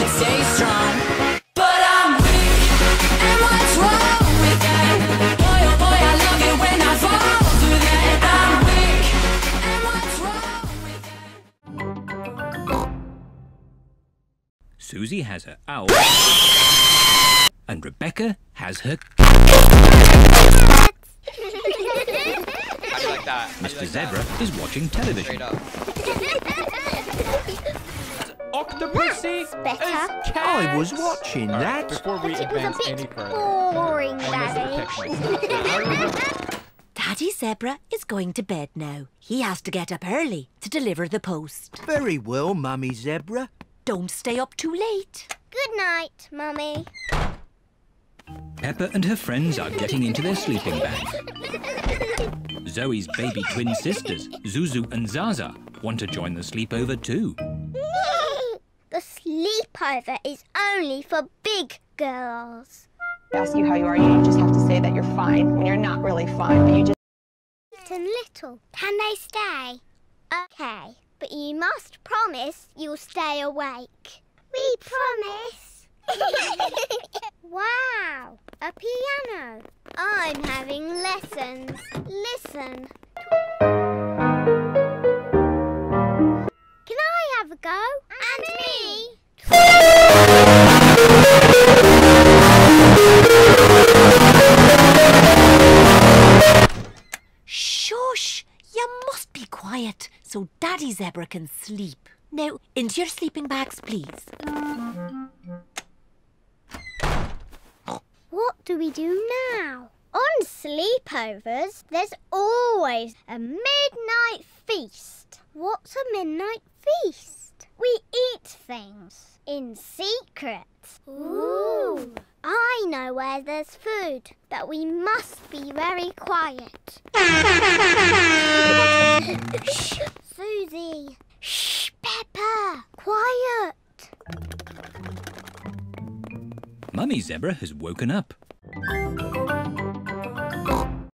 stay strong. But I'm weak, and what's wrong with that? Boy, oh boy, I love it when I fall through that. I'm weak, and what's wrong with that? Susie has her owl, and Rebecca has her... How do you like that? Mr. Zebra is watching television. Straight up. Octopussy better. I was watching that. Before we It was a advance bit any further, boring, I must Daddy. protect myself. Daddy Zebra is going to bed now. He has to get up early to deliver the post. Very well, Mummy Zebra. Don't stay up too late. Good night, Mummy. Peppa and her friends are getting into their sleeping bag. Zoe's baby twin sisters, Zuzu and Zaza, want to join the sleepover too. The sleepover is only for big girls. Ask you how you are, you just have to say that you're fine when you're not really fine, but you just... And little. Can they stay? Okay, but you must promise you'll stay awake. We promise. Wow, a piano. I'm having lessons. Listen. Can I have a go? And me. Shush! You must be quiet so Daddy Zebra can sleep. Now, into your sleeping bags, please. What do we do now? On sleepovers, there's always a midnight feast. What's a midnight feast? We eat things in secret. Ooh. I know where there's food, but we must be very quiet. Shh, Susie. Shh, Peppa. Quiet. Mummy Zebra has woken up.